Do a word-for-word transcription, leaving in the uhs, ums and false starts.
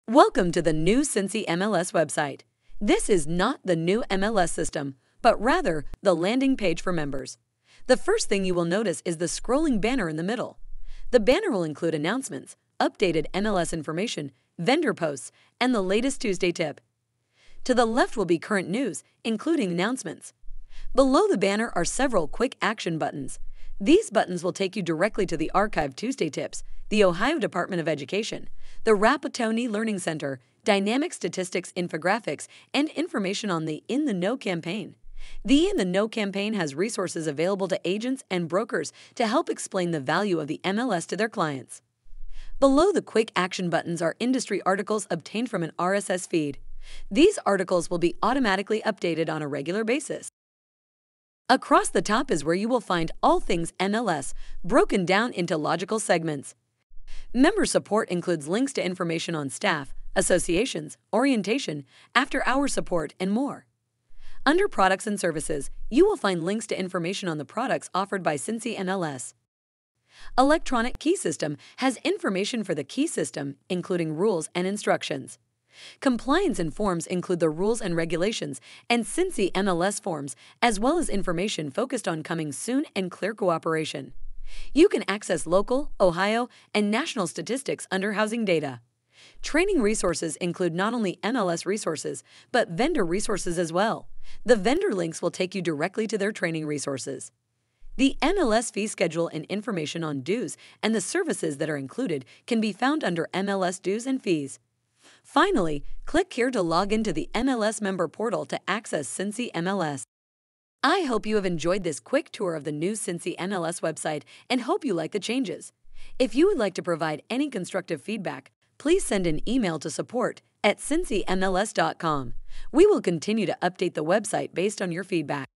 Welcome to the new Cincy M L S website. This is not the new M L S system, but rather the landing page for members. The first thing you will notice is the scrolling banner in the middle. The banner will include announcements, updated M L S information, vendor posts, and the latest Tuesday tip. To the left will be current news, including announcements. Below the banner are several quick action buttons. These buttons will take you directly to the archived Tuesday tips, the Ohio Department of Education, the Rapatoni Learning Center, dynamic statistics infographics, and information on the In the Know campaign. The In the Know campaign has resources available to agents and brokers to help explain the value of the M L S to their clients. Below the quick action buttons are industry articles obtained from an R S S feed. These articles will be automatically updated on a regular basis. Across the top is where you will find all things M L S, broken down into logical segments. Member support includes links to information on staff, associations, orientation, after-hour support, and more. Under Products and Services, you will find links to information on the products offered by Cincy M L S. Electronic Key System has information for the key system, including rules and instructions. Compliance and forms include the rules and regulations and Cincy M L S forms, as well as information focused on coming soon and clear cooperation. You can access local, Ohio, and national statistics under Housing Data. Training resources include not only M L S resources, but vendor resources as well. The vendor links will take you directly to their training resources. The M L S fee schedule and information on dues and the services that are included can be found under M L S Dues and Fees. Finally, click here to log into the M L S member portal to access Cincy M L S. I hope you have enjoyed this quick tour of the new Cincy M L S website and hope you like the changes. If you would like to provide any constructive feedback, please send an email to support at cincy m l s dot com. We will continue to update the website based on your feedback.